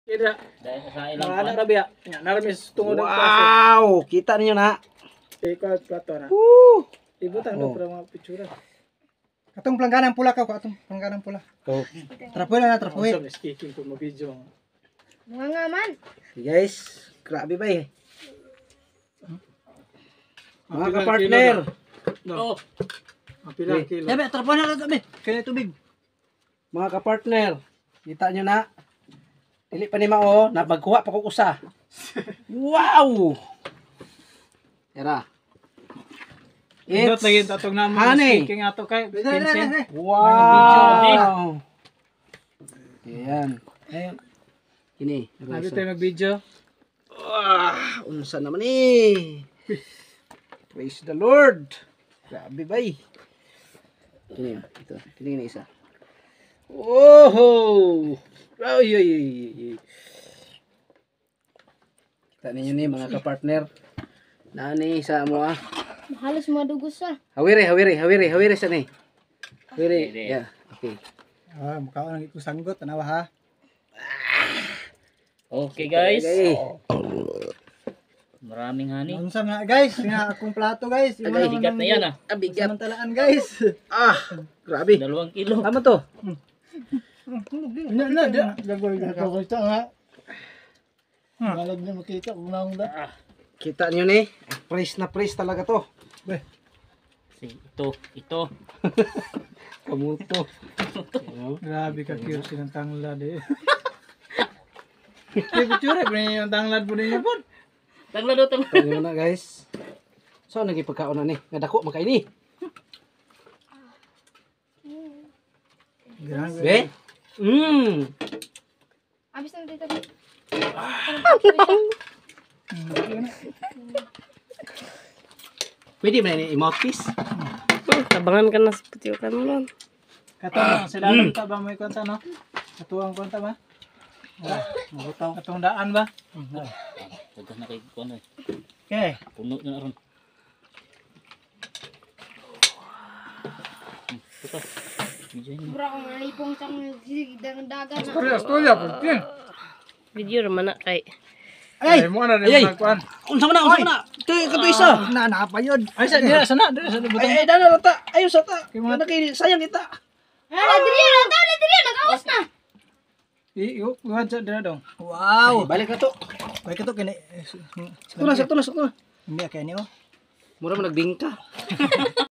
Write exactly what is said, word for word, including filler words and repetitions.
Kira. Dahil sa ilang Mga anak rabi ya. Naramis tungod ng Wow, kita ninyo na. Ikaw plato na. Woo! Ibutang Oh. daw para mga picture. Katong pelangganang pula ka, katong pelangganang pula. Oh. Trapuin na, trapuin. Sa speaking ko mo video. Mga nga man. Okay, guys, grabe ba eh. Mga Ang kapartner. No. Ang pilang kilo. Sabi, trapuin na lang sabi. Kaya tubig. Mga kapartner, kita nyo na. Dili pa ni Mao, na magkuha pa ko usa. Wow! Tara. Indot It's lagi tatong naman honey. speaking ato kay Dali, dali, dali. Vincent. Wow! Ayan. Ayun. Ini. Nabi tayo mag-video. Ah, unsa naman eh. Praise the Lord. Grabe ba eh. Kini yun. Ito. Kini na isa. Oh! Ay, ay, ay, ay. Kita ninyo ni mga kapartner. Nani sa mo ah. Halos madugos sa. Hawiri, hawiri, hawiri, hawiri sa ni. Hawiri. Yeah. Okay. Ah, mukha nang ikusanggot, tanawa ha. Okay guys. Okay. Maraming honey. Unsa na guys, nga akong plato guys. Imo Agay, naman Bigat na ang- yan ah. Ah, bigat. Samantalaan guys. Ah, grabe. Dalawang kilo. Tama to. Na na, gagawin na ako ito nga. Malag na makita kung naong da. Kita niyo ni. Praise na praise talaga to. Si ito, ito. Kamuto. Grabe ka cute silang tanglad eh. Di picture ko yung tanglad po ninyo po. Tangla do tangla. Ito na guys. So, naging pagkaon na ni. Nadako, makaini. Grabe. Be? Mmm. Abis na dito. Pwede ba na i-mouthpiece? Tabangan ka na sa putiukan mo nun. Katong sila mm. ta ba may kwenta no? Katuang kwenta ba? Ah, mabutaw. Katong daan ba? Pagka na kay kuno eh. Okay. Puno na ron. Ito. Video ni. Bura ko malipong sa dagan na. Storya, storya po. Video naman na kay. Ay, Ay mo na Ay, ay. rin magkuan. Unsa man na, unsa man na. Ito, kato isa. na na pa yun. Ay sa dira sana, dira sa butang. Ay, ay, dala, lata. Ayaw sa ta. Ano kay sayang kita. Hala, diri na, tawla diri, nagawas na. I, i, kuhan sa dira dong. Wow. Balik na to. Balik ito kini. Sakto na, sakto na, sakto na. Hindi kaya niyo. Mura man nagbingka.